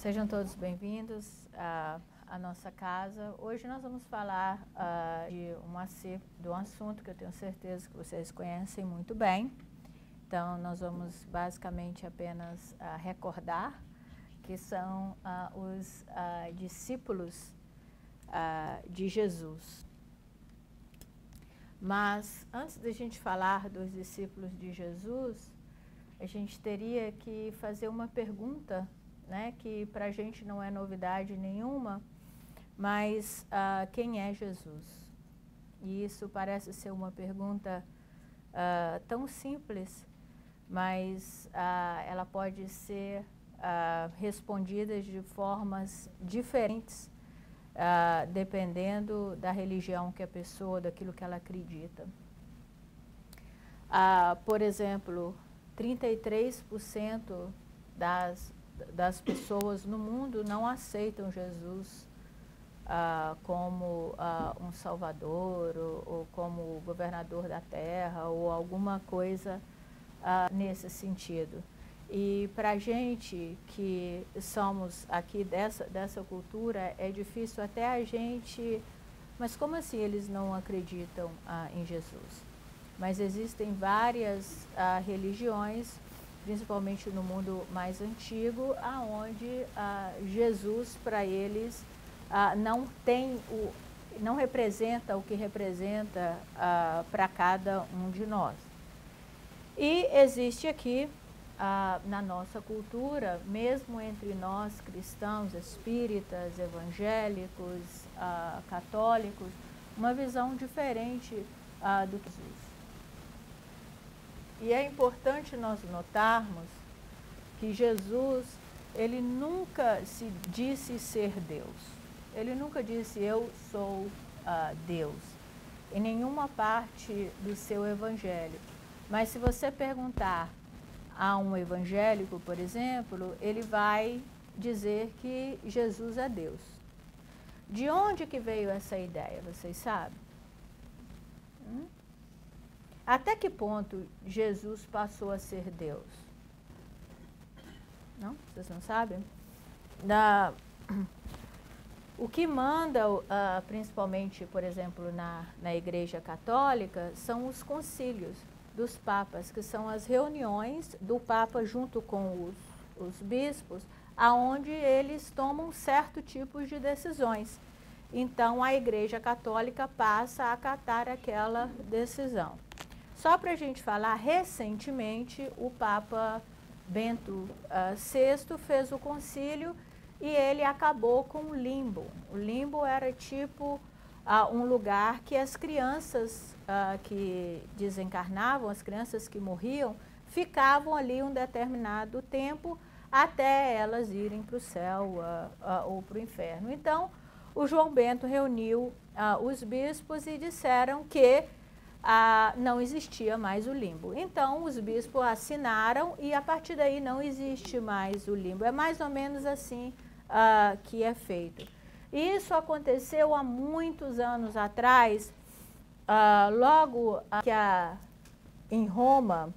Sejam todos bem-vindos à nossa casa. Hoje nós vamos falar de um assunto que eu tenho certeza que vocês conhecem muito bem. Então, nós vamos basicamente apenas recordar que são os discípulos de Jesus. Mas, antes de a gente falar dos discípulos de Jesus, a gente teria que fazer uma pergunta, né, que para a gente não é novidade nenhuma, mas quem é Jesus? E isso parece ser uma pergunta tão simples, mas ela pode ser respondida de formas diferentes, dependendo da religião que a pessoa, daquilo que ela acredita. Por exemplo, 33% das pessoas no mundo não aceitam Jesus como um salvador ou como governador da terra ou alguma coisa nesse sentido. E para a gente que somos aqui dessa cultura, é difícil até a gente... Mas como assim eles não acreditam em Jesus? Mas existem várias religiões, principalmente no mundo mais antigo, aonde Jesus, para eles, não representa o que representa para cada um de nós. E existe aqui, na nossa cultura, mesmo entre nós cristãos, espíritas, evangélicos, católicos, uma visão diferente do que Jesus. E é importante nós notarmos que Jesus, ele nunca se disse ser Deus. Ele nunca disse, eu sou Deus, em nenhuma parte do seu evangelho. Mas se você perguntar a um evangélico, por exemplo, ele vai dizer que Jesus é Deus. De onde que veio essa ideia, vocês sabem? Até que ponto Jesus passou a ser Deus? Não? Vocês não sabem? O que manda, principalmente, por exemplo, na Igreja Católica, são os concílios dos papas, que são as reuniões do Papa junto com os bispos, aonde eles tomam certo tipo de decisões. Então, a Igreja Católica passa a acatar aquela decisão. Só para a gente falar, recentemente o Papa Bento VI fez o concílio e ele acabou com o limbo. O limbo era tipo um lugar que as crianças que desencarnavam, as crianças que morriam, ficavam ali um determinado tempo até elas irem para o céu ou para o inferno. Então, o João Bento reuniu os bispos e disseram que não existia mais o limbo. Então, os bispos assinaram e a partir daí não existe mais o limbo. É mais ou menos assim que é feito. Isso aconteceu há muitos anos atrás, logo que em Roma,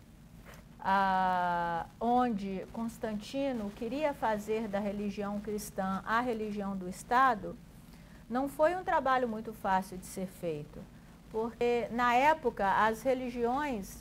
onde Constantino queria fazer da religião cristã a religião do Estado, não foi um trabalho muito fácil de ser feito. Porque, na época, as religiões,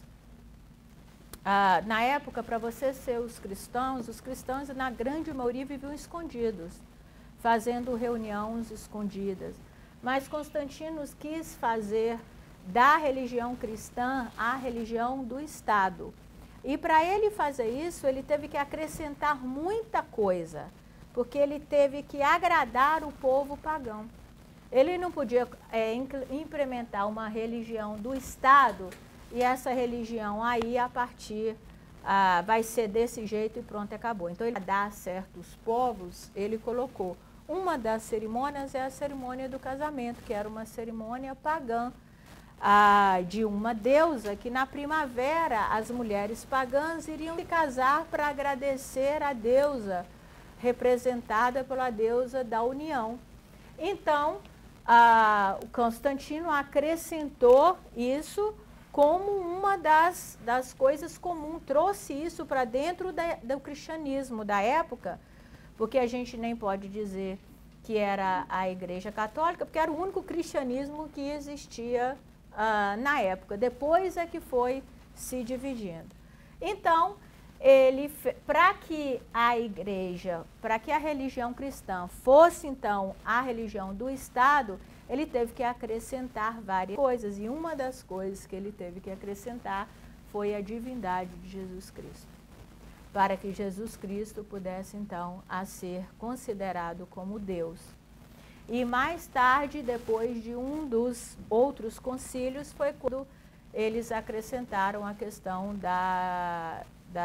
na época, para você ser os cristãos, na grande maioria, viviam escondidos, fazendo reuniões escondidas. Mas Constantino quis fazer da religião cristã a religião do Estado. E para ele fazer isso, ele teve que acrescentar muita coisa, porque ele teve que agradar o povo pagão. Ele não podia implementar uma religião do Estado e essa religião aí, a partir, vai ser desse jeito e pronto, acabou. Então, ele dá certos povos, ele colocou. Uma das cerimônias é a cerimônia do casamento, que era uma cerimônia pagã de uma deusa, que na primavera as mulheres pagãs iriam se casar para agradecer a deusa, representada pela deusa da união. Então, o Constantino acrescentou isso como uma das coisas comuns, trouxe isso para dentro do cristianismo da época, porque a gente nem pode dizer que era a Igreja Católica, porque era o único cristianismo que existia na época. Depois é que foi se dividindo. Então, para que a igreja, para que a religião cristã fosse então a religião do Estado, ele teve que acrescentar várias coisas. E uma das coisas que ele teve que acrescentar foi a divindade de Jesus Cristo, para que Jesus Cristo pudesse então a ser considerado como Deus. E mais tarde, depois de um dos outros concílios, foi quando eles acrescentaram a questão da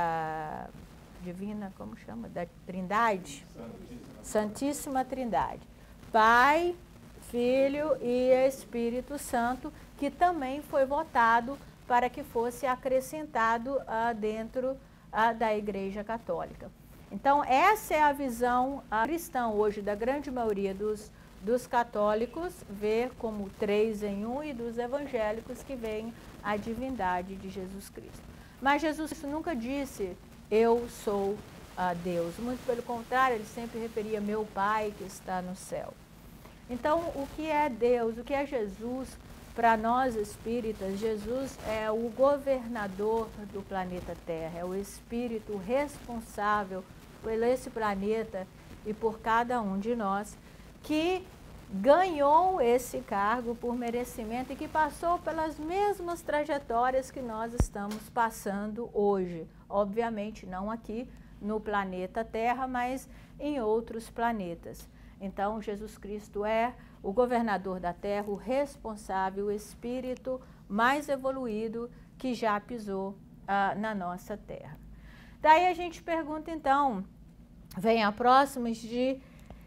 divina, como chama? Da Trindade? Santíssima Trindade. Pai, Filho e Espírito Santo, que também foi votado para que fosse acrescentado dentro da Igreja Católica. Então, essa é a visão cristã hoje da grande maioria dos católicos, ver como 3 em 1, e dos evangélicos que veem a divindade de Jesus Cristo. Mas Jesus nunca disse, eu sou Deus. Muito pelo contrário, ele sempre referia meu Pai que está no céu. Então, o que é Deus, o que é Jesus? Para nós espíritas, Jesus é o governador do planeta Terra, é o espírito responsável por esse planeta e por cada um de nós, que ganhou esse cargo por merecimento e que passou pelas mesmas trajetórias que nós estamos passando hoje. Obviamente não aqui no planeta Terra, mas em outros planetas. Então, Jesus Cristo é o governador da Terra, o responsável, o espírito mais evoluído que já pisou na nossa Terra. Daí a gente pergunta, então, vem a próxima de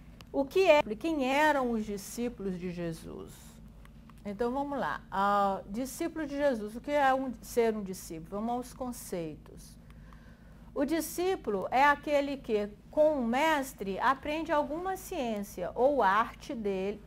quem eram os discípulos de Jesus? Então, vamos lá. Discípulo de Jesus, o que é ser um discípulo? Vamos aos conceitos. O discípulo é aquele que, com o mestre, aprende alguma ciência ou arte dele,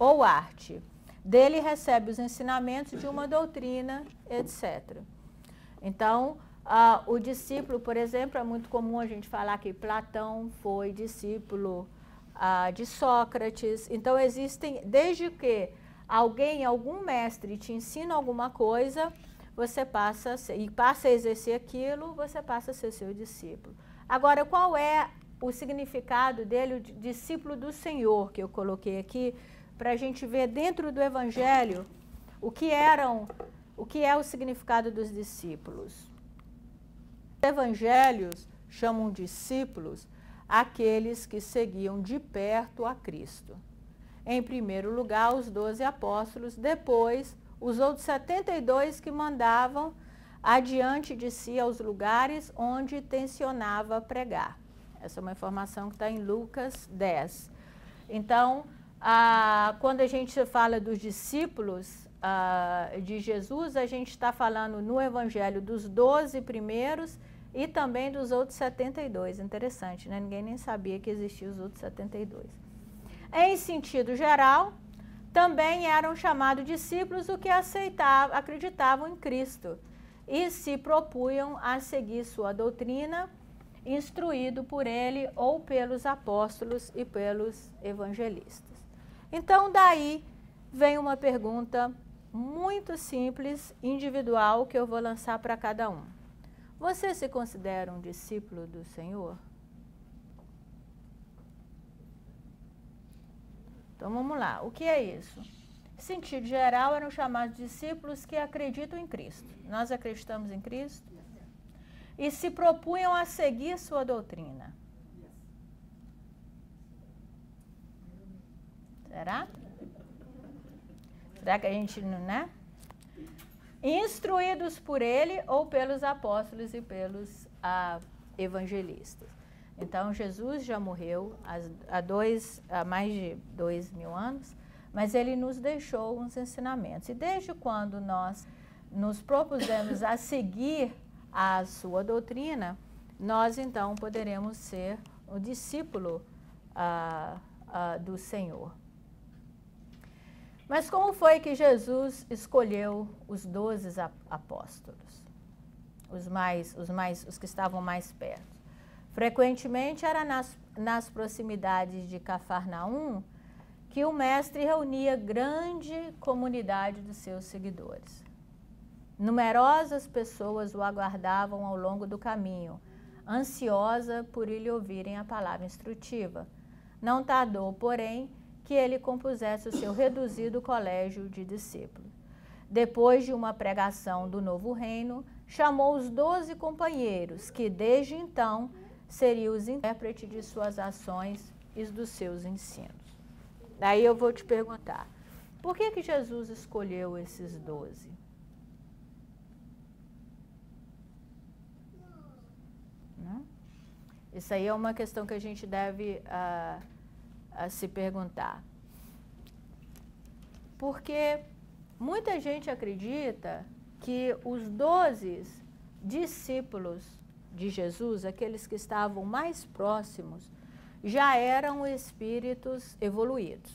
recebe os ensinamentos de uma doutrina, etc. Então, o discípulo, por exemplo, é muito comum a gente falar que Platão foi discípulo de Sócrates. Então, existem, desde que algum mestre te ensina alguma coisa, você passa a exercer aquilo, você passa a ser seu discípulo. Agora, qual é o significado dele, o discípulo do Senhor, que eu coloquei aqui, para a gente ver dentro do Evangelho o que é o significado dos discípulos. Os Evangelhos chamam discípulos aqueles que seguiam de perto a Cristo. Em primeiro lugar, os 12 apóstolos, depois os outros 72 que mandavam adiante de si aos lugares onde tencionava pregar. Essa é uma informação que está em Lucas 10. Então, quando a gente fala dos discípulos de Jesus, a gente está falando no Evangelho dos 12 primeiros e também dos outros 72. Interessante, né? Ninguém nem sabia que existiam os outros 72. Em sentido geral, também eram chamados discípulos os que acreditavam em Cristo e se propunham a seguir sua doutrina, instruído por ele ou pelos apóstolos e pelos evangelistas. Então, daí vem uma pergunta muito simples, individual, que eu vou lançar para cada um. Você se considera um discípulo do Senhor? Então, vamos lá. O que é isso? Em sentido geral, eram chamados discípulos que acreditam em Cristo. Nós acreditamos em Cristo? E se propunham a seguir sua doutrina. Será? Será que a gente não, né? Instruídos por ele ou pelos apóstolos e pelos evangelistas. Então, Jesus já morreu há mais de 2000 anos, mas ele nos deixou uns ensinamentos. E desde quando nós nos propusemos a seguir a sua doutrina, nós então poderemos ser o discípulo do Senhor. Mas como foi que Jesus escolheu os 12 apóstolos, os que estavam mais perto? Frequentemente era nas proximidades de Cafarnaum que o mestre reunia grande comunidade dos seus seguidores. Numerosas pessoas o aguardavam ao longo do caminho, ansiosa por lhe ouvirem a palavra instrutiva. Não tardou, porém, que ele compusesse o seu reduzido colégio de discípulos. Depois de uma pregação do novo reino, chamou os 12 companheiros, que desde então seriam os intérpretes de suas ações e dos seus ensinos. Daí eu vou te perguntar, por que Jesus escolheu esses 12? Não? Isso aí é uma questão que a gente deve se perguntar. Porque muita gente acredita que os 12 discípulos de Jesus, aqueles que estavam mais próximos, já eram espíritos evoluídos.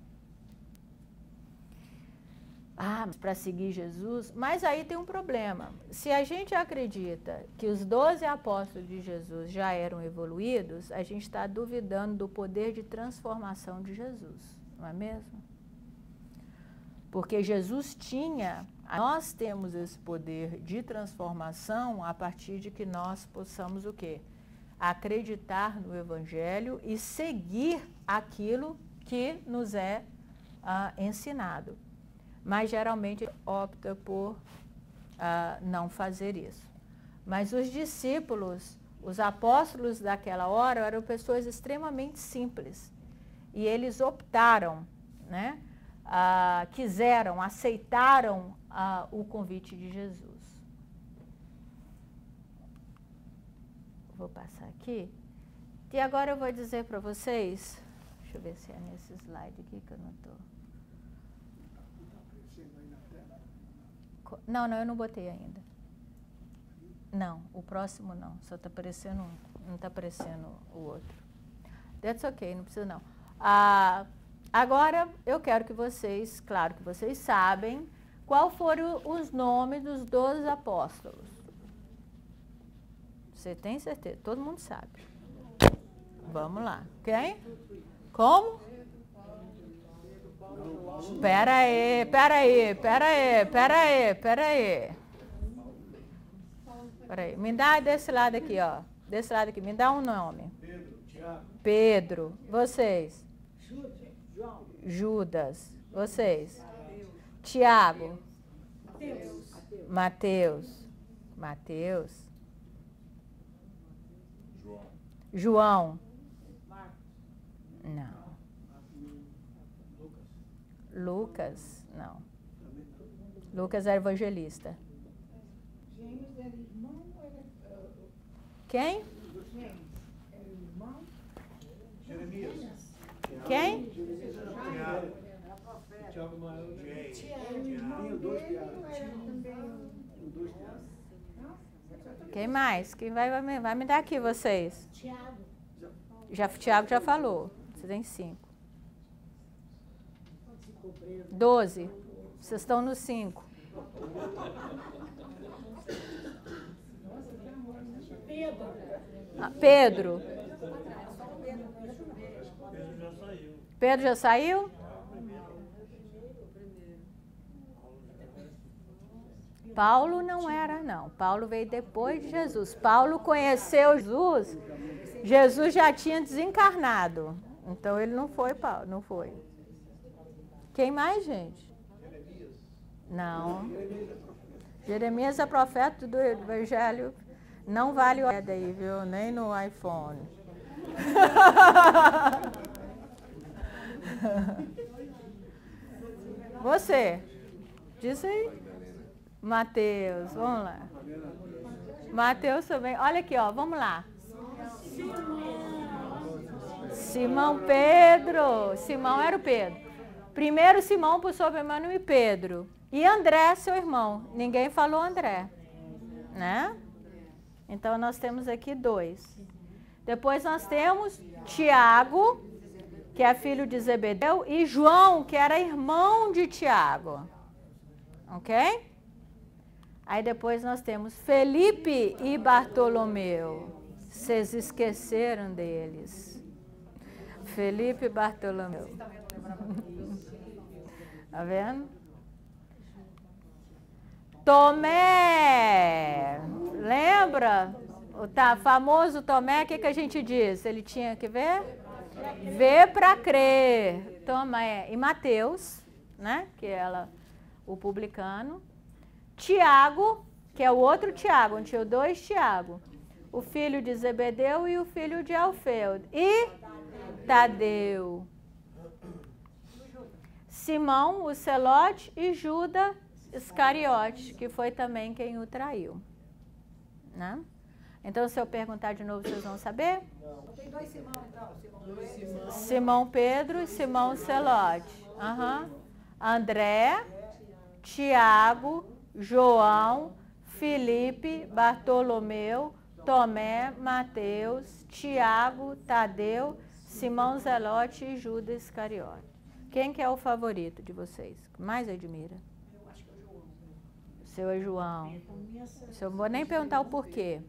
Para seguir Jesus, mas aí tem um problema. Se a gente acredita que os 12 apóstolos de Jesus já eram evoluídos, a gente está duvidando do poder de transformação de Jesus, não é mesmo? Porque Jesus nós temos esse poder de transformação a partir de que nós possamos o quê? Acreditar no Evangelho e seguir aquilo que nos é ensinado. Mas geralmente opta por não fazer isso. Mas os discípulos, os apóstolos daquela hora eram pessoas extremamente simples. E eles optaram, né? Aceitaram o convite de Jesus. Vou passar aqui. E agora eu vou dizer para vocês, deixa eu ver se é nesse slide aqui que eu não estou. Não, eu não botei ainda. Não, o próximo não, só está aparecendo um, não está aparecendo o outro. That's ok, não precisa não. Agora, eu quero que vocês, claro que vocês sabem, qual foram os nomes dos 12 apóstolos. Você tem certeza? Todo mundo sabe. Vamos lá. Quem? Como? Pera aí. Me dá desse lado aqui, ó. Desse lado aqui, me dá um nome. Pedro. Vocês? Judas. Vocês? Tiago. Mateus. João. Não. Lucas, não. Lucas era evangelista. Quem? Quem? Quem mais? Quem vai me dar aqui, vocês? Tiago já falou. Você tem 5. 12. Vocês estão no 5. Pedro. Pedro já saiu? Paulo não era, não. Paulo veio depois de Jesus. Paulo conheceu Jesus. Jesus já tinha desencarnado. Então ele não foi, Paulo, não foi. Quem mais, gente? Não. Jeremias é profeta do Evangelho. Não vale o aí, viu? Nem no iPhone. Você. Diz aí. Mateus, vamos lá. Mateus também. Olha aqui, ó, vamos lá. Simão Pedro. Simão era o Pedro. Primeiro Simão por sobrenome Pedro. E André, seu irmão. Ninguém falou André. Né? Então, nós temos aqui 2. Depois nós temos Tiago, que é filho de Zebedeu, e João, que era irmão de Tiago. Ok? Aí depois nós temos Felipe e Bartolomeu. Vocês esqueceram deles. Felipe e Bartolomeu. Tá vendo? Tomé. Lembra? O famoso Tomé, o que a gente diz? Ele tinha que ver? Ver para crer. Tomé. E Mateus, né? Que ela, o publicano. Tiago, que é o outro Tiago. Tinha dois Tiago. O filho de Zebedeu e o filho de Alfeu. E Tadeu. Simão, o Celote, e Judas Iscariote, que foi também quem o traiu. Né? Então, se eu perguntar de novo, vocês vão saber? Tem dois Simão, então. Simão Pedro e Simão Celote. André, Tiago, João, Felipe, Bartolomeu, Tomé, Mateus, Tiago, Tadeu, Simão Zelote e Judas Iscariote. Quem que é o favorito de vocês? Que mais admira? Eu acho que é o João. O seu é João. Eu não vou nem perguntar o porquê.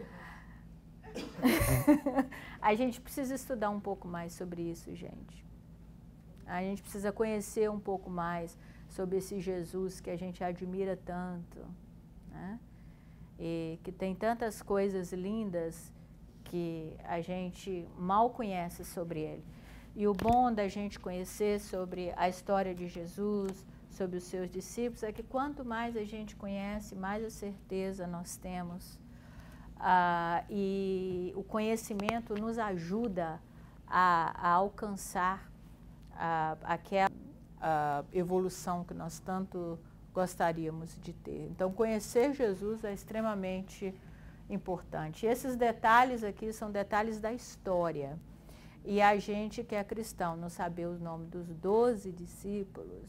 A gente precisa estudar um pouco mais sobre isso, gente. A gente precisa conhecer um pouco mais sobre esse Jesus que a gente admira tanto, né? E que tem tantas coisas lindas que a gente mal conhece sobre ele. E o bom da gente conhecer sobre a história de Jesus, sobre os seus discípulos, é que quanto mais a gente conhece, mais a certeza nós temos. E o conhecimento nos ajuda a alcançar aquela evolução que nós tanto gostaríamos de ter. Então, conhecer Jesus é extremamente importante. E esses detalhes aqui são detalhes da história. E a gente que é cristão, não saber o nome dos 12 discípulos,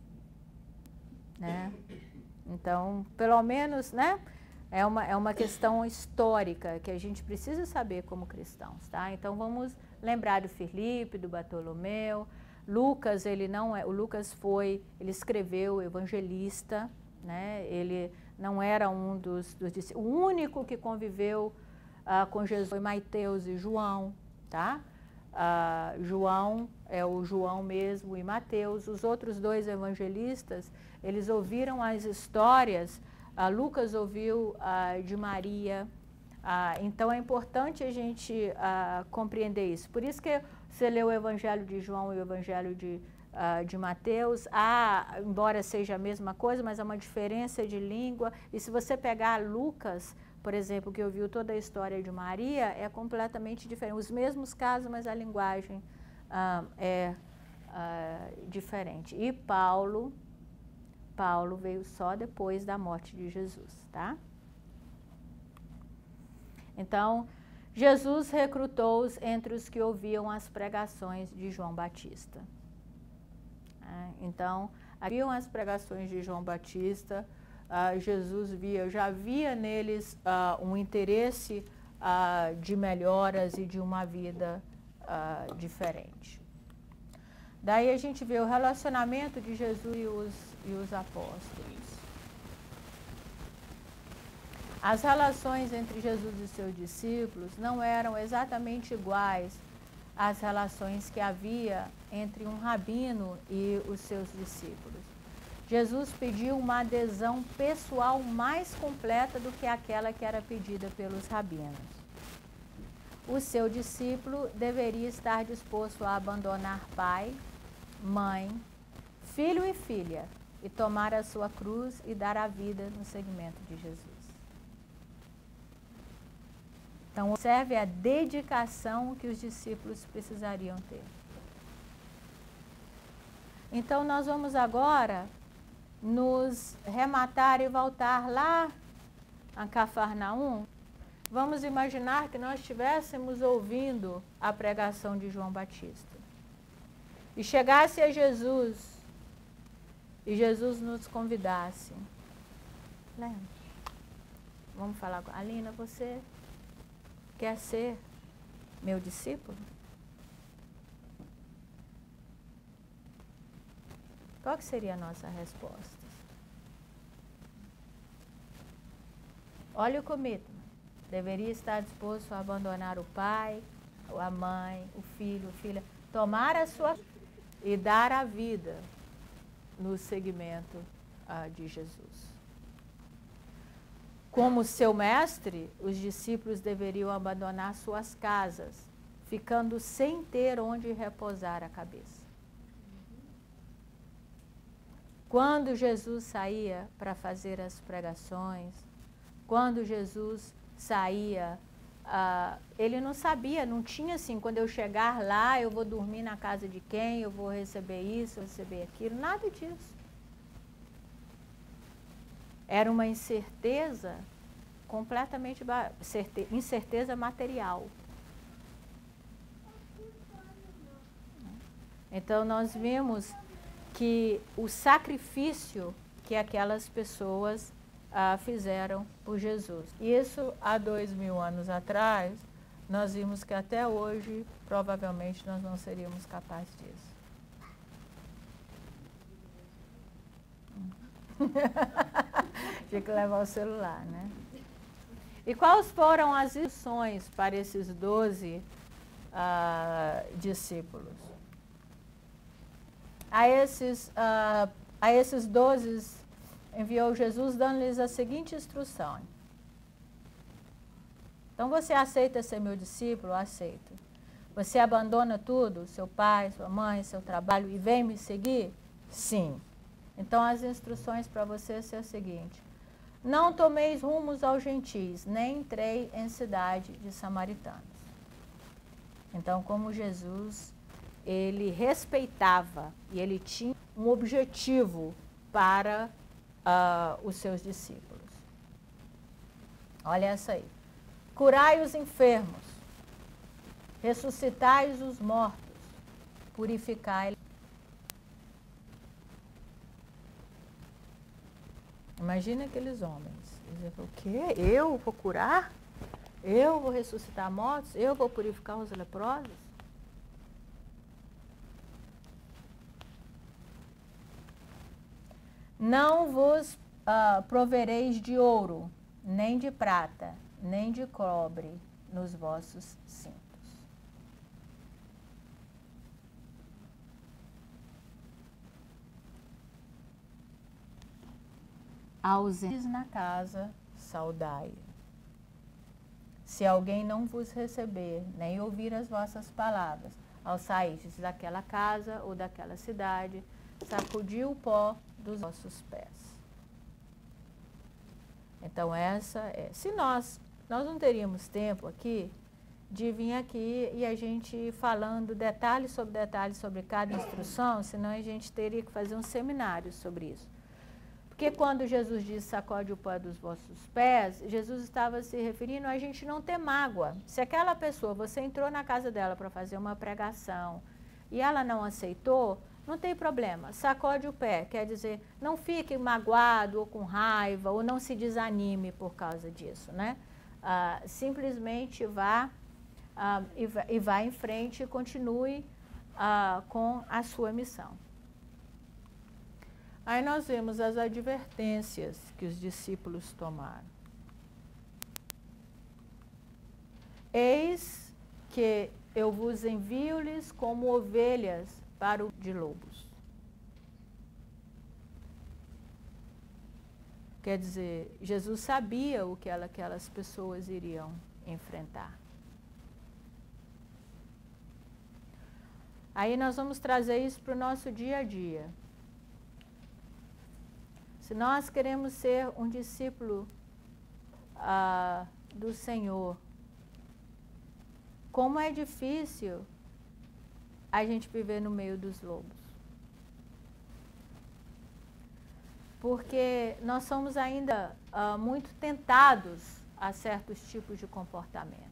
né? Então, pelo menos, né? É uma questão histórica que a gente precisa saber como cristãos, tá? Então, vamos lembrar do Felipe, do Bartolomeu. Lucas, ele não é, o Lucas ele escreveu evangelista, né? Ele não era um dos discípulos. O único que conviveu com Jesus foi Mateus e João, tá? João é o João mesmo e Mateus. Os outros dois evangelistas, eles ouviram as histórias. Lucas ouviu de Maria. Então é importante a gente compreender isso. Por isso que você lê o Evangelho de João e o Evangelho de Mateus, embora seja a mesma coisa, mas há uma diferença de língua. E se você pegar Lucas, por exemplo, que ouviu toda a história de Maria, é completamente diferente. Os mesmos casos, mas a linguagem é diferente. E Paulo veio só depois da morte de Jesus, tá? Então, Jesus recrutou-os entre os que ouviam as pregações de João Batista. Então, haviam as pregações de João Batista. Jesus já via neles um interesse de melhoras e de uma vida diferente. Daí a gente vê o relacionamento de Jesus e os apóstolos. As relações entre Jesus e seus discípulos não eram exatamente iguais às relações que havia entre um rabino e os seus discípulos. Jesus pediu uma adesão pessoal mais completa do que aquela que era pedida pelos rabinos. O seu discípulo deveria estar disposto a abandonar pai, mãe, filho e filha, e tomar a sua cruz e dar a vida no seguimento de Jesus. Então, observe a dedicação que os discípulos precisariam ter. Então, nós vamos agora nos rematar e voltar lá a Cafarnaum. Vamos imaginar que nós estivéssemos ouvindo a pregação de João Batista. E chegasse a Jesus, e Jesus nos convidasse. Lembra? Vamos falar com a Alina, você quer ser meu discípulo? Qual que seria a nossa resposta? Olha o commitment. deveria estar disposto a abandonar o pai, a mãe, o filho, a filha, tomar a sua e dar a vida no seguimento de Jesus. Como seu mestre, os discípulos deveriam abandonar suas casas, ficando sem ter onde repousar a cabeça. Quando Jesus saía para fazer as pregações, quando Jesus saía, ele não sabia, não tinha assim, quando eu chegar lá, eu vou dormir na casa de quem, eu vou receber isso, receber aquilo, nada disso. Era uma incerteza completamente, incerteza material. Então nós vimos que o sacrifício que aquelas pessoas fizeram por Jesus. Isso há 2000 anos atrás, nós vimos que até hoje, provavelmente, nós não seríamos capazes disso. Tinha que levar o celular, né? E quais foram as instruções para esses 12 discípulos? A esses 12 enviou Jesus dando-lhes a seguinte instrução. Então, você aceita ser meu discípulo? Aceito. Você abandona tudo, seu pai, sua mãe, seu trabalho, e vem me seguir? Sim. Então, as instruções para você são as seguintes. Não tomeis rumos aos gentis, nem entrei em cidade de samaritanos. Então, como Jesus, ele respeitava e ele tinha um objetivo para os seus discípulos. Olha essa aí. Curai os enfermos, ressuscitai os mortos, purificai. Imagina aqueles homens. Eles iam, o quê? Eu vou curar? Eu vou ressuscitar mortos? Eu vou purificar os leprosos? Não vos provereis de ouro, nem de prata, nem de cobre nos vossos cintos. Ausentes na casa, saudai. Se alguém não vos receber, nem ouvir as vossas palavras, ao sairdes daquela casa ou daquela cidade, sacudi o pó dos vossos pés. Então essa é, se nós não teríamos tempo aqui de vir aqui e a gente falando detalhe sobre cada instrução, senão a gente teria que fazer um seminário sobre isso. Porque quando Jesus disse sacode o pó dos vossos pés, Jesus estava se referindo a gente não ter mágoa. Se aquela pessoa, você entrou na casa dela para fazer uma pregação e ela não aceitou, não tem problema, sacode o pé, quer dizer, não fique magoado ou com raiva, ou não se desanime por causa disso, né? Simplesmente vá em frente e continue com a sua missão. Aí nós vemos as advertências que os discípulos tomaram. Eis que eu vos envio-lhes como ovelhas para o de lobos. Quer dizer, Jesus sabia o que aquelas pessoas iriam enfrentar. Aí nós vamos trazer isso para o nosso dia a dia. Se nós queremos ser um discípulo do Senhor, como é difícil a gente viver no meio dos lobos. Porque nós somos ainda muito tentados a certos tipos de comportamentos.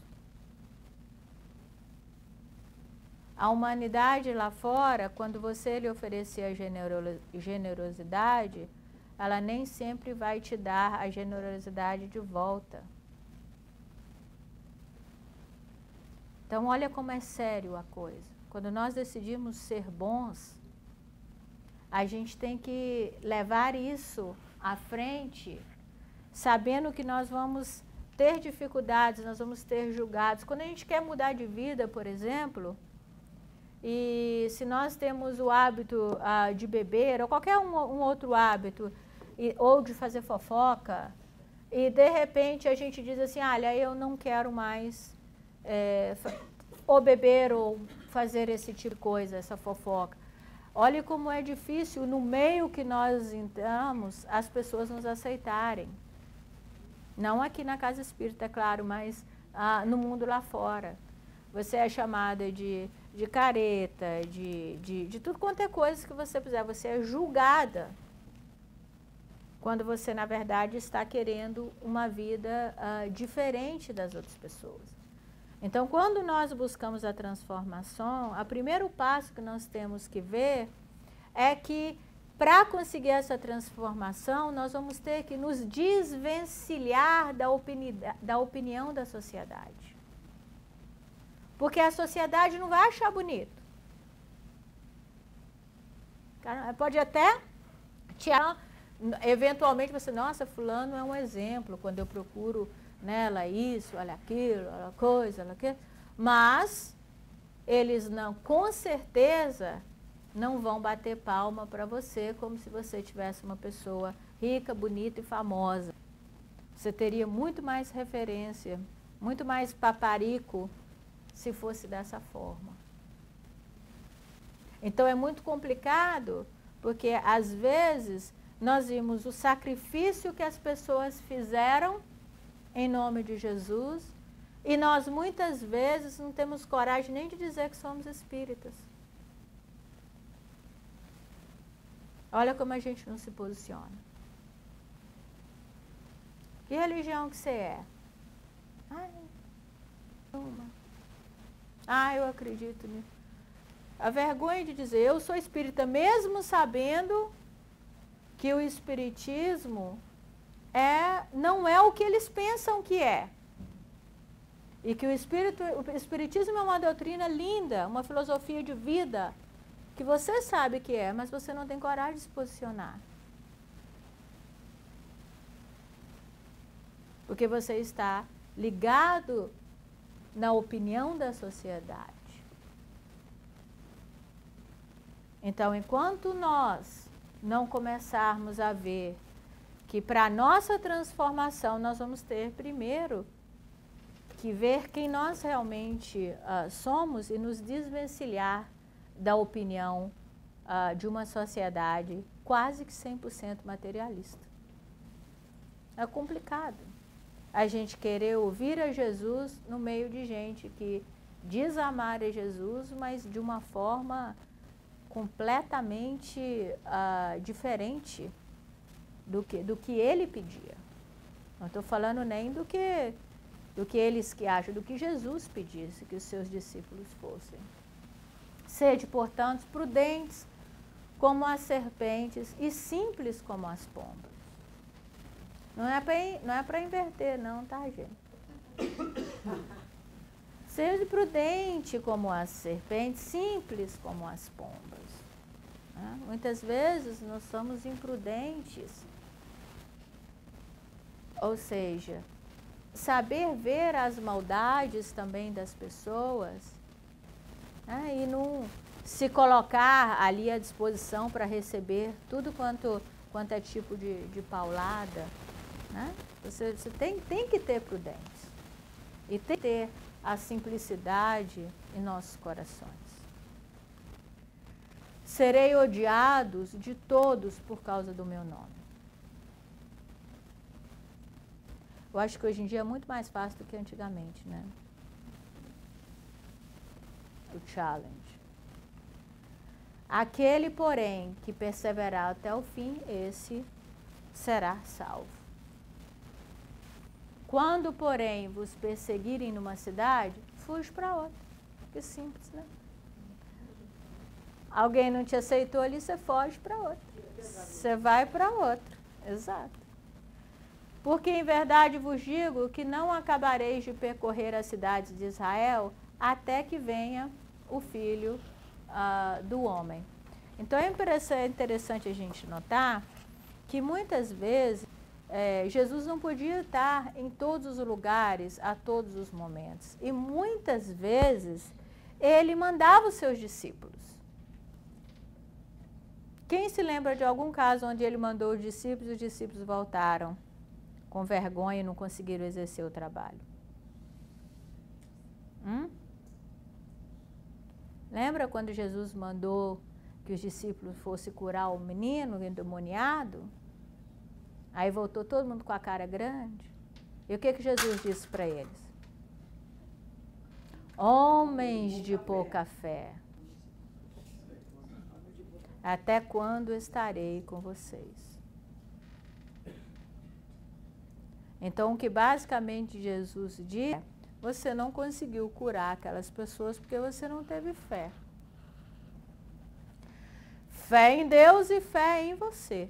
A humanidade lá fora, quando você lhe oferecer a generosidade, ela nem sempre vai te dar a generosidade de volta. Então, olha como é sério a coisa. Quando nós decidimos ser bons, a gente tem que levar isso à frente, sabendo que nós vamos ter dificuldades, nós vamos ter julgados. Quando a gente quer mudar de vida, por exemplo, e se nós temos o hábito de beber, ou qualquer um outro hábito, ou de fazer fofoca, e de repente a gente diz assim, olha, eu não quero mais ou beber ou fazer esse tipo de coisa, essa fofoca. Olha como é difícil, no meio que nós entramos, as pessoas nos aceitarem. Não aqui na casa espírita, é claro, mas no mundo lá fora. Você é chamada de careta, de tudo quanto é coisa que você fizer. Você é julgada quando você, na verdade, está querendo uma vida diferente das outras pessoas. Então, quando nós buscamos a transformação, o primeiro passo que nós temos que ver é que, para conseguir essa transformação, nós vamos ter que nos desvencilhar da opinião da sociedade. Porque a sociedade não vai achar bonito. Pode até tirar, eventualmente você, nossa, fulano é um exemplo, quando eu procuro nela isso, olha aquilo, olha coisa, olha aquilo. Mas eles não, com certeza, não vão bater palma para você como se você tivesse uma pessoa rica, bonita e famosa. Você teria muito mais referência, muito mais paparico se fosse dessa forma. Então é muito complicado, porque às vezes nós vimos o sacrifício que as pessoas fizeram em nome de Jesus e nós muitas vezes não temos coragem nem de dizer que somos espíritas. Olha como a gente não se posiciona. Que religião que você é? Eu acredito nisso. A vergonha de dizer, eu sou espírita, mesmo sabendo que o espiritismo não é o que eles pensam que é. E que o espiritismo é uma doutrina linda, uma filosofia de vida, que você sabe que é, mas você não tem coragem de se posicionar. Porque você está ligado na opinião da sociedade. Então, enquanto nós não começarmos a ver que para a nossa transformação nós vamos ter primeiro que ver quem nós realmente somos e nos desvencilhar da opinião de uma sociedade quase que 100% materialista. É complicado a gente querer ouvir a Jesus no meio de gente que diz amar a Jesus, mas de uma forma completamente diferente do que ele pedia. Não estou falando nem do que eles que acham, do que Jesus pedisse que os seus discípulos fossem. Sede, portanto, prudentes como as serpentes e simples como as pombas. Não é para inverter, não, tá, gente? Seja prudente como as serpentes, simples como as pombas. Né? Muitas vezes nós somos imprudentes. Ou seja, saber ver as maldades também das pessoas, né? E não se colocar ali à disposição para receber tudo quanto é tipo de paulada. Né? Você tem que ter prudência e tem que ter a simplicidade em nossos corações. Serei odiados de todos por causa do meu nome. Eu acho que hoje em dia é muito mais fácil do que antigamente, né? O challenge. Aquele, porém, que perseverar até o fim, esse será salvo. Quando, porém, vos perseguirem numa cidade, fuge para outra. Que simples, né? Alguém não te aceitou ali, você foge para outra. Você vai para outra. Exato. Porque em verdade vos digo que não acabareis de percorrer as cidades de Israel até que venha o Filho do Homem. Então é interessante a gente notar que muitas vezes Jesus não podia estar em todos os lugares, a todos os momentos. E muitas vezes, ele mandava os seus discípulos. Quem se lembra de algum caso onde ele mandou os discípulos voltaram com vergonha e não conseguiram exercer o trabalho? Lembra quando Jesus mandou que os discípulos fossem curar o menino endemoniado? Aí voltou todo mundo com a cara grande. E o que Jesus disse para eles? Homens de pouca fé, até quando estarei com vocês? Então, o que basicamente Jesus diz é: você não conseguiu curar aquelas pessoas porque você não teve fé. Fé em Deus e fé em você.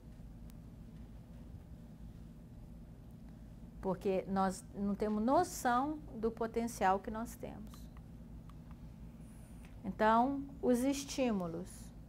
Porque nós não temos noção do potencial que nós temos. Então, os estímulos.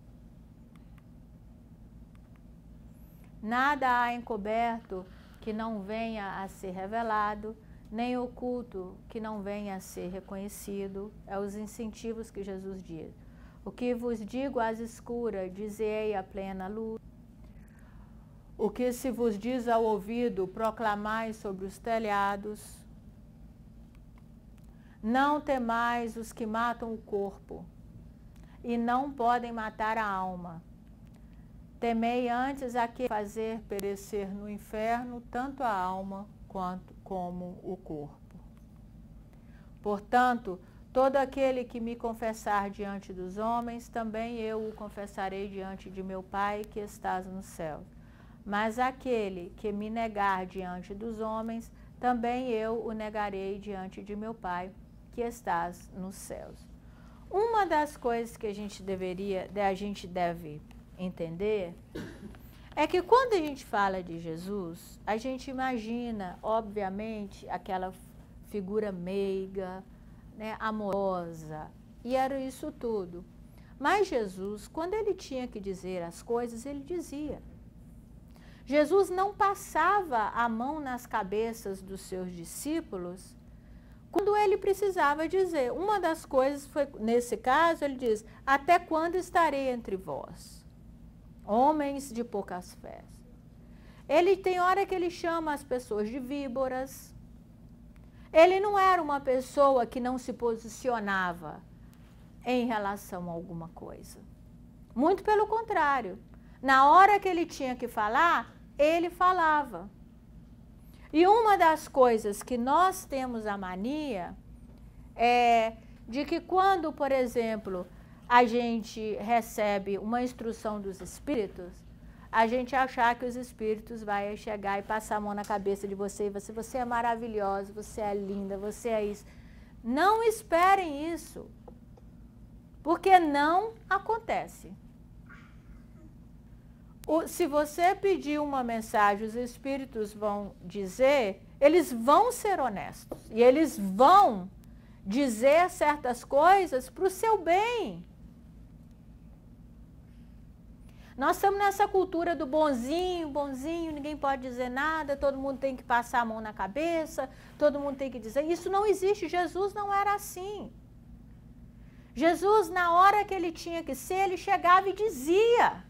Nada há encoberto que não venha a ser revelado, nem oculto que não venha a ser reconhecido. É os incentivos que Jesus diz. O que vos digo às escuras, dizei à plena luz. O que se vos diz ao ouvido, proclamai sobre os telhados. Não temais os que matam o corpo e não podem matar a alma. Temei antes a que fazer perecer no inferno tanto a alma quanto como o corpo. Portanto, todo aquele que me confessar diante dos homens, também eu o confessarei diante de meu Pai que estás no céu. Mas aquele que me negar diante dos homens, também eu o negarei diante de meu Pai que estás nos céus. Uma das coisas que a gente deve entender é que quando a gente fala de Jesus, a gente imagina, obviamente, aquela figura meiga, né, amorosa, e era isso tudo. Mas Jesus, quando ele tinha que dizer as coisas, ele dizia. Jesus não passava a mão nas cabeças dos seus discípulos quando ele precisava dizer. Uma das coisas foi, nesse caso, ele diz: até quando estarei entre vós, homens de poucas fés? Ele tem hora que ele chama as pessoas de víboras. Ele não era uma pessoa que não se posicionava em relação a alguma coisa. Muito pelo contrário. Na hora que ele tinha que falar, ele falava. E uma das coisas que nós temos a mania é de que quando, por exemplo, a gente recebe uma instrução dos espíritos, a gente achar que os espíritos vão chegar e passar a mão na cabeça de você e você é maravilhosa, você é linda, você é isso. Não esperem isso, porque não acontece. Se você pedir uma mensagem, os espíritos vão dizer, eles vão ser honestos. E eles vão dizer certas coisas para o seu bem. Nós estamos nessa cultura do bonzinho, ninguém pode dizer nada, todo mundo tem que passar a mão na cabeça, todo mundo tem que dizer. Isso não existe, Jesus não era assim. Jesus, na hora que ele tinha que ser, ele chegava e dizia.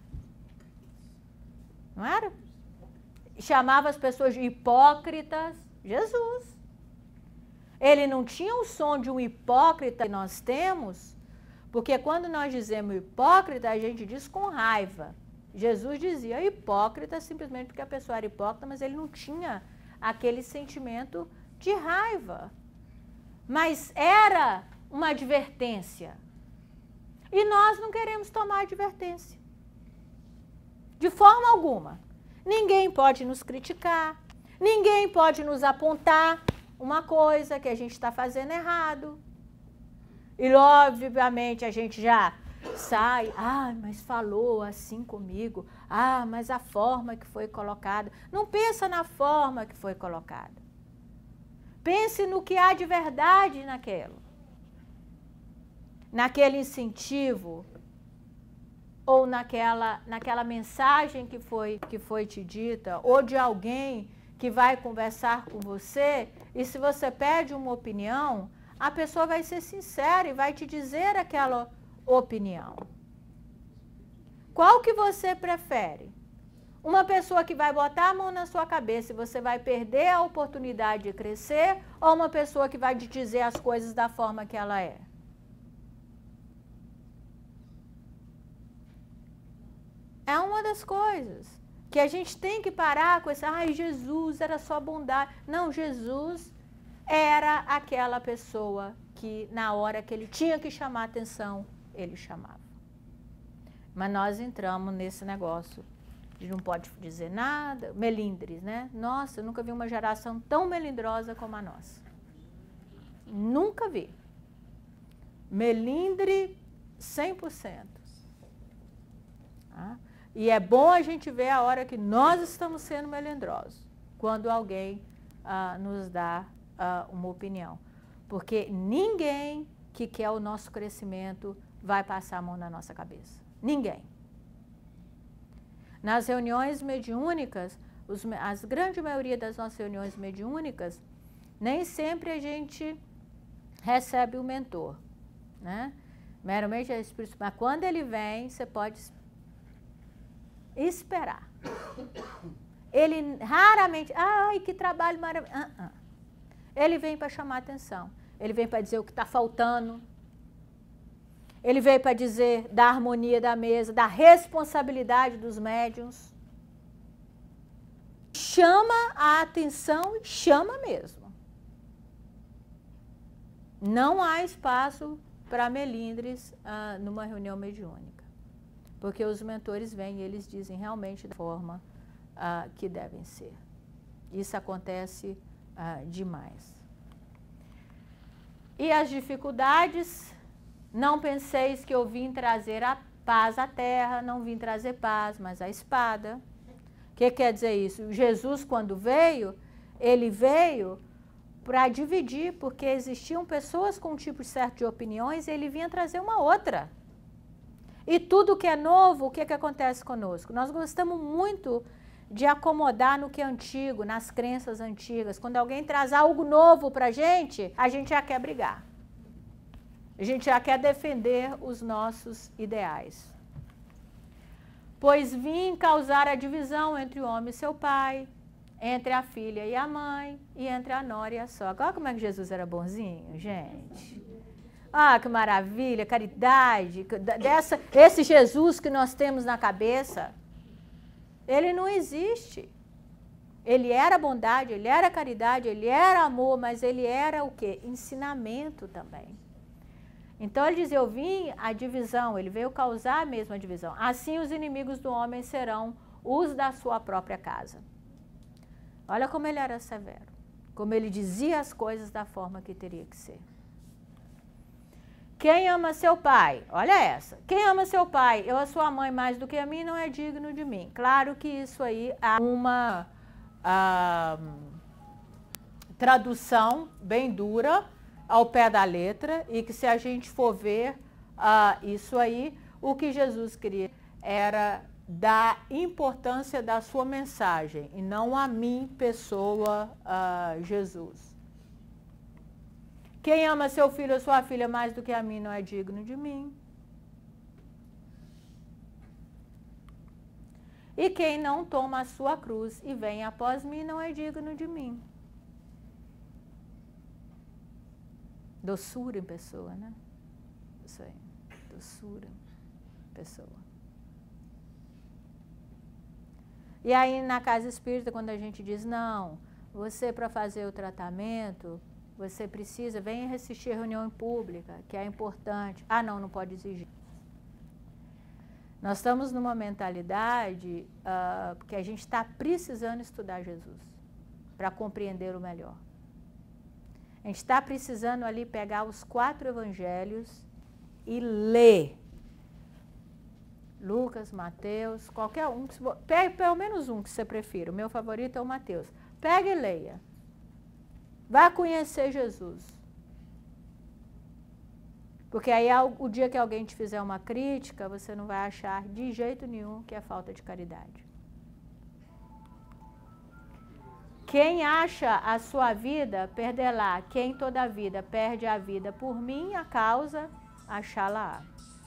Não era? Chamava as pessoas de hipócritas. Jesus. Ele não tinha o som de um hipócrita que nós temos, porque quando nós dizemos hipócrita, a gente diz com raiva. Jesus dizia hipócrita simplesmente porque a pessoa era hipócrita, mas ele não tinha aquele sentimento de raiva. Mas era uma advertência. E nós não queremos tomar advertência. De forma alguma. Ninguém pode nos criticar, ninguém pode nos apontar uma coisa que a gente está fazendo errado. E, obviamente, a gente já sai, mas falou assim comigo, mas a forma que foi colocada. Não pensa na forma que foi colocada. Pense no que há de verdade naquele incentivo ou naquela mensagem que foi te dita, ou de alguém que vai conversar com você, e se você pede uma opinião, a pessoa vai ser sincera e vai te dizer aquela opinião. Qual que você prefere? Uma pessoa que vai botar a mão na sua cabeça e você vai perder a oportunidade de crescer, ou uma pessoa que vai te dizer as coisas da forma que ela é? É uma das coisas que a gente tem que parar com esse, ai, Jesus era só bondade. Não, Jesus era aquela pessoa que na hora que ele tinha que chamar atenção, ele chamava. Mas nós entramos nesse negócio de não pode dizer nada, melindres, né? Nossa, eu nunca vi uma geração tão melindrosa como a nossa. Nunca vi. Melindre 100%. Tá? E é bom a gente ver a hora que nós estamos sendo melindrosos, quando alguém nos dá uma opinião. Porque ninguém que quer o nosso crescimento vai passar a mão na nossa cabeça. Ninguém. Nas reuniões mediúnicas, a grande maioria das nossas reuniões mediúnicas, nem sempre a gente recebe o mentor, né? Meramente é Espírito, mas quando ele vem, você pode esperar. Ele raramente, ai, que trabalho maravilhoso. Ele vem para chamar atenção. Ele vem para dizer o que está faltando. Ele veio para dizer da harmonia da mesa, da responsabilidade dos médiuns. Chama a atenção e chama mesmo. Não há espaço para melindres numa reunião mediúnica. Porque os mentores vêm e eles dizem realmente da forma que devem ser. Isso acontece demais. E as dificuldades, não penseis que eu vim trazer a paz à terra, não vim trazer paz, mas a espada. O que quer dizer isso? Jesus, quando veio, ele veio para dividir, porque existiam pessoas com um tipo certo de opiniões e ele vinha trazer uma outra. E tudo que é novo, o que acontece conosco? Nós gostamos muito de acomodar no que é antigo, nas crenças antigas. Quando alguém traz algo novo para a gente já quer brigar. A gente já quer defender os nossos ideais. Pois vim causar a divisão entre o homem e seu pai, entre a filha e a mãe, e entre a nora e a sogra. Olha como é que Jesus era bonzinho, gente. Ah, que maravilha, caridade. Esse Jesus que nós temos na cabeça, ele não existe. Ele era bondade, ele era caridade, ele era amor, mas ele era o quê? Ensinamento também. Então ele diz, eu vim a divisão, ele veio causar a mesma divisão. Assim os inimigos do homem serão os da sua própria casa. Olha como ele era severo, como ele dizia as coisas da forma que teria que ser. Quem ama seu pai, olha essa, quem ama seu pai, eu a sua mãe mais do que a mim, não é digno de mim. Claro que isso aí há uma tradução bem dura, ao pé da letra, e que se a gente for ver isso aí, o que Jesus queria era dar importância da sua mensagem, e não a mim, pessoa, Jesus. Quem ama seu filho ou sua filha mais do que a mim não é digno de mim. E quem não toma a sua cruz e vem após mim não é digno de mim. Doçura em pessoa, né? Isso aí. Doçura em pessoa. E aí na casa espírita, quando a gente diz, não, você para fazer o tratamento, você precisa, venha assistir a reunião pública, que é importante. Ah, não, não pode exigir. Nós estamos numa mentalidade que a gente está precisando estudar Jesus, para compreender o melhor. A gente está precisando ali pegar os 4 evangelhos e ler. Lucas, Mateus, qualquer um. Pegue pelo menos um que você prefira. O meu favorito é o Mateus. Pegue e leia. Vá conhecer Jesus. Porque aí o dia que alguém te fizer uma crítica, você não vai achar de jeito nenhum que é falta de caridade. Quem acha a sua vida, perdê-la. Quem toda a vida perde a vida por minha causa, achá-la-á.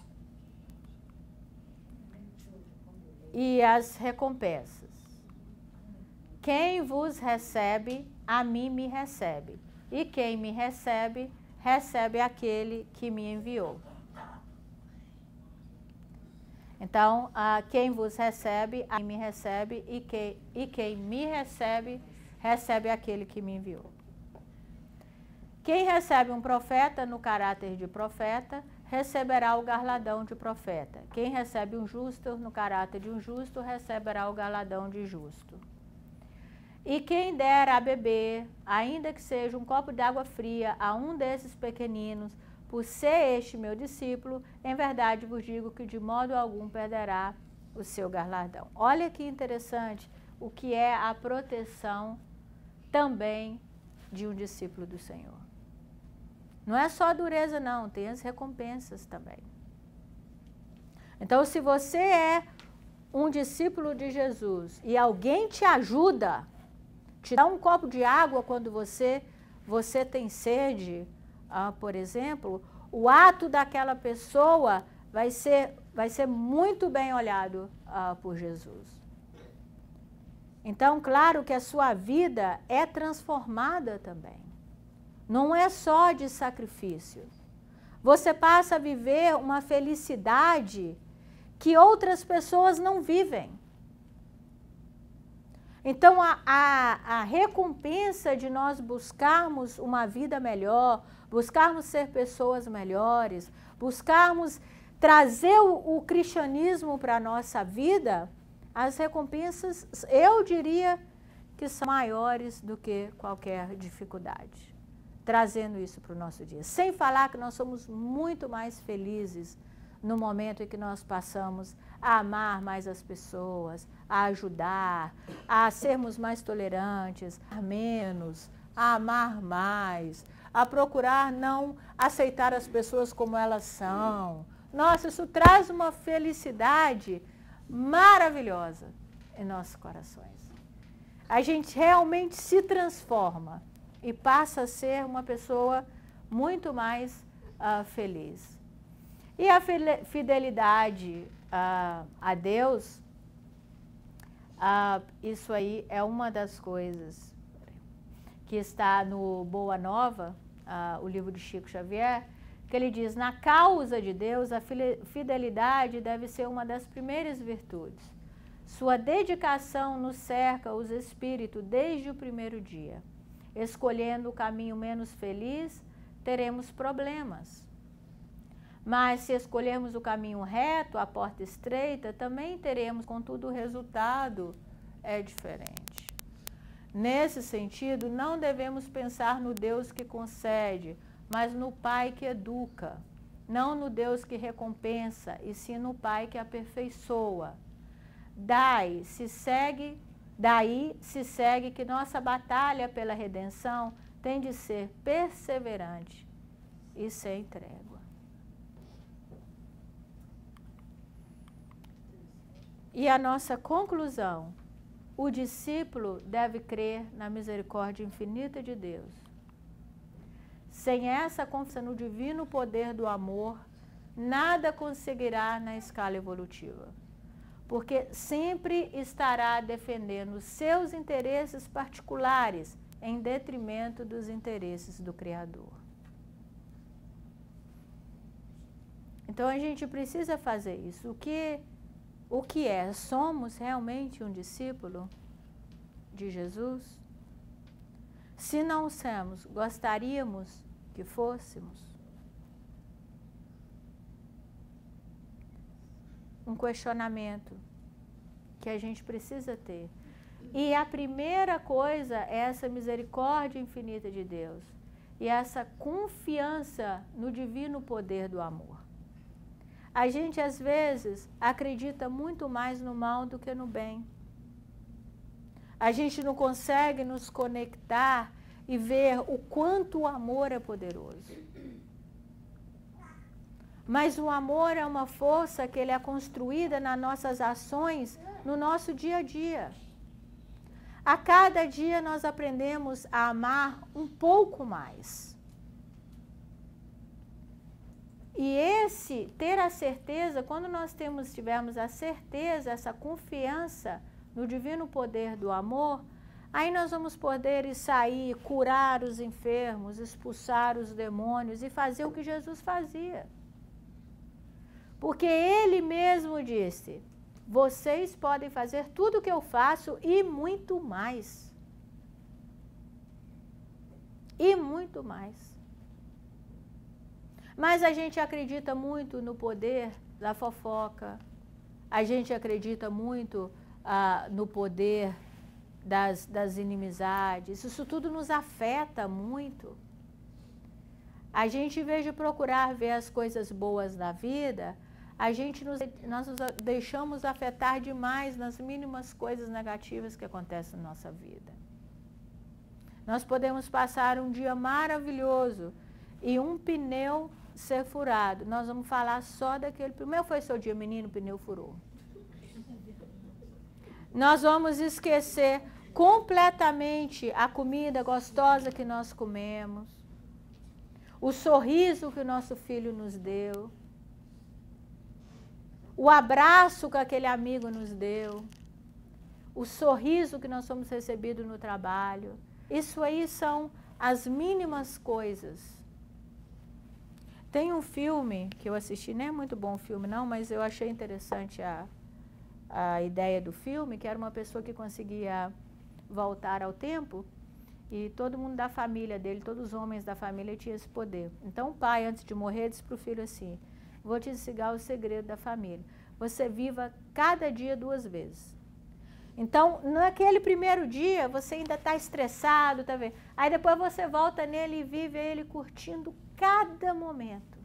E as recompensas. Quem vos recebe, a mim me recebe. E quem me recebe, recebe aquele que me enviou. Então, quem vos recebe, a mim me recebe. E quem me recebe, recebe aquele que me enviou. Quem recebe um profeta no caráter de profeta, receberá o galardão de profeta. Quem recebe um justo no caráter de um justo, receberá o galardão de justo. E quem der a beber, ainda que seja um copo de água fria, a um desses pequeninos, por ser este meu discípulo, em verdade vos digo que de modo algum perderá o seu galardão. Olha que interessante o que é a proteção também de um discípulo do Senhor. Não é só a dureza, não, tem as recompensas também. Então, se você é um discípulo de Jesus e alguém te ajuda, te dá um copo de água quando você tem sede, por exemplo, o ato daquela pessoa vai ser muito bem olhado por Jesus. Então, claro que a sua vida é transformada também. Não é só de sacrifício. Você passa a viver uma felicidade que outras pessoas não vivem. Então, a recompensa de nós buscarmos uma vida melhor, buscarmos ser pessoas melhores, buscarmos trazer o cristianismo para a nossa vida, as recompensas, eu diria que são maiores do que qualquer dificuldade. Trazendo isso para o nosso dia. Sem falar que nós somos muito mais felizes no momento em que nós passamos a amar mais as pessoas, a ajudar, a sermos mais tolerantes, a menos, a amar mais, a procurar não aceitar as pessoas como elas são. Nossa, isso traz uma felicidade maravilhosa em nossos corações. A gente realmente se transforma e passa a ser uma pessoa muito mais feliz. E a fidelidade a Deus, isso aí é uma das coisas que está no Boa Nova, o livro de Chico Xavier, que ele diz, na causa de Deus, a fidelidade deve ser uma das primeiras virtudes. Sua dedicação nos cerca os espíritos desde o primeiro dia. Escolhendo o caminho menos feliz, teremos problemas. Mas se escolhermos o caminho reto, a porta estreita, também teremos, contudo, o resultado é diferente. Nesse sentido, não devemos pensar no Deus que concede, mas no Pai que educa. Não no Deus que recompensa, e sim no Pai que aperfeiçoa. Daí se segue que nossa batalha pela redenção tem de ser perseverante e sem trégua. E a nossa conclusão, o discípulo deve crer na misericórdia infinita de Deus. Sem essa confiança no divino poder do amor, nada conseguirá na escala evolutiva. Porque sempre estará defendendo seus interesses particulares em detrimento dos interesses do Criador. Então a gente precisa fazer isso. O que é? Somos realmente um discípulo de Jesus? Se não somos, gostaríamos que fôssemos? Um questionamento que a gente precisa ter. E a primeira coisa é essa misericórdia infinita de Deus e essa confiança no divino poder do amor. A gente, às vezes, acredita muito mais no mal do que no bem. A gente não consegue nos conectar e ver o quanto o amor é poderoso. Mas o amor é uma força que ele é construída nas nossas ações, no nosso dia a dia. A cada dia nós aprendemos a amar um pouco mais. E ter a certeza, quando nós tivermos a certeza, essa confiança no divino poder do amor, aí nós vamos poder sair, curar os enfermos, expulsar os demônios e fazer o que Jesus fazia. Porque ele mesmo disse, vocês podem fazer tudo o que eu faço e muito mais. E muito mais. Mas a gente acredita muito no poder da fofoca, a gente acredita muito no poder das inimizades, isso tudo nos afeta muito. A gente, em vez de procurar ver as coisas boas da vida, nós nos deixamos afetar demais nas mínimas coisas negativas que acontecem na nossa vida. Nós podemos passar um dia maravilhoso e um pneu ser furado. Nós vamos falar só daquele. Primeiro foi seu dia, menino, o pneu furou. Nós vamos esquecer completamente a comida gostosa que nós comemos, o sorriso que o nosso filho nos deu, o abraço que aquele amigo nos deu, o sorriso que nós somos recebidos no trabalho. Isso aí são as mínimas coisas. Tem um filme que eu assisti, nem é muito bom o filme não, mas eu achei interessante a ideia do filme, que era uma pessoa que conseguia voltar ao tempo e todo mundo da família dele, todos os homens da família tinham esse poder. Então o pai, antes de morrer, disse para o filho assim, vou te ensinar o segredo da família. Você viva cada dia 2 vezes. Então, naquele primeiro dia, você ainda está estressado, tá vendo? Aí depois você volta nele e vive ele curtindo cada momento.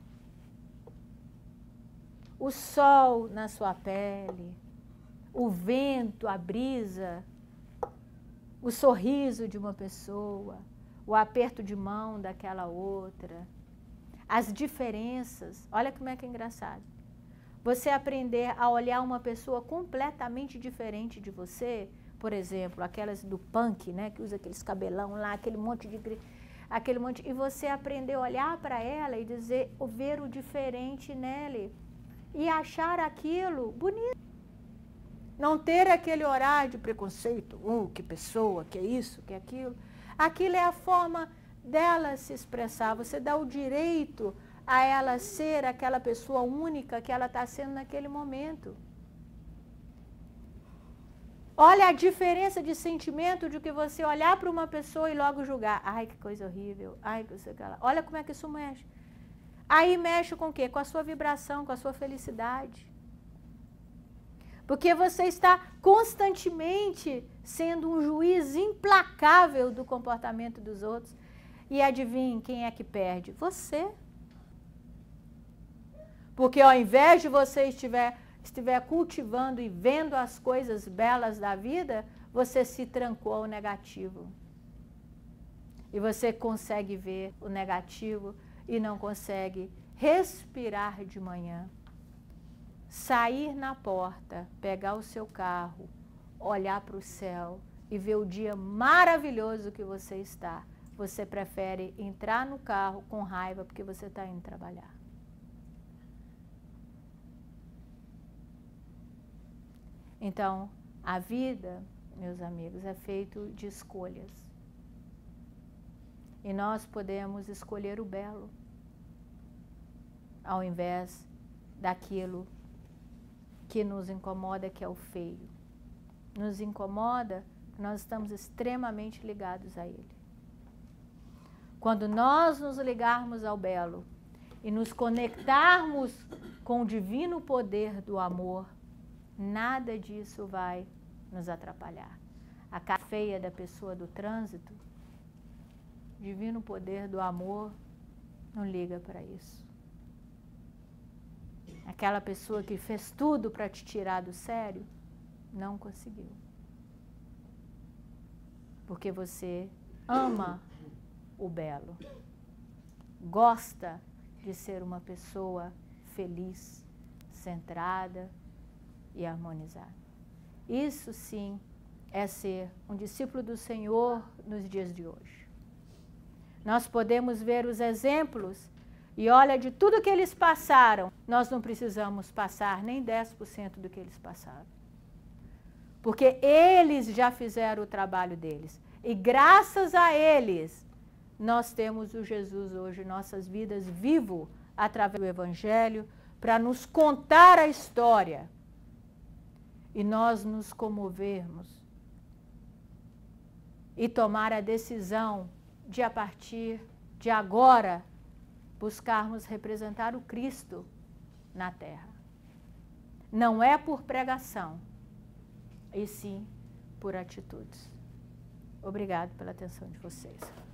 O sol na sua pele, o vento, a brisa, o sorriso de uma pessoa, o aperto de mão daquela outra, as diferenças. Olha como é que é engraçado. Você aprender a olhar uma pessoa completamente diferente de você, por exemplo, aquelas do punk, né, que usa aqueles cabelão lá, aquele monte, e você aprender a olhar para ela e dizer, ver o diferente nele e achar aquilo bonito. Não ter aquele olhar de preconceito, que pessoa, que é isso, que é aquilo. Aquilo é a forma dela se expressar, você dá o direito a ela ser aquela pessoa única que ela está sendo naquele momento. Olha a diferença de sentimento de que você olhar para uma pessoa e logo julgar. Ai, que coisa horrível. Ai, que sei lá. Olha como é que isso mexe. Aí mexe com o quê? Com a sua vibração, com a sua felicidade. Porque você está constantemente sendo um juiz implacável do comportamento dos outros. E adivinhe quem é que perde? Você. Porque ao invés de você estiver cultivando e vendo as coisas belas da vida, você se trancou ao negativo. E você consegue ver o negativo e não consegue respirar de manhã. Sair na porta, pegar o seu carro, olhar para o céu e ver o dia maravilhoso que você está. Você prefere entrar no carro com raiva porque você está indo trabalhar. Então, a vida, meus amigos, é feito de escolhas. E nós podemos escolher o belo, ao invés daquilo que nos incomoda, que é o feio. Nos incomoda, nós estamos extremamente ligados a ele. Quando nós nos ligarmos ao belo e nos conectarmos com o divino poder do amor, nada disso vai nos atrapalhar. A cara feia da pessoa do trânsito, divino poder do amor, não liga para isso. Aquela pessoa que fez tudo para te tirar do sério, não conseguiu. Porque você ama o belo, gosta de ser uma pessoa feliz, centrada e harmonizada. Isso sim é ser um discípulo do Senhor nos dias de hoje. Nós podemos ver os exemplos e olha, de tudo que eles passaram, nós não precisamos passar nem 10% do que eles passaram. Porque eles já fizeram o trabalho deles. E graças a eles, nós temos o Jesus hoje em nossas vidas vivo através do Evangelho para nos contar a história e nós nos comovermos e tomar a decisão de, a partir de agora, buscarmos representar o Cristo na terra. Não é por pregação, e sim por atitudes. Obrigado pela atenção de vocês.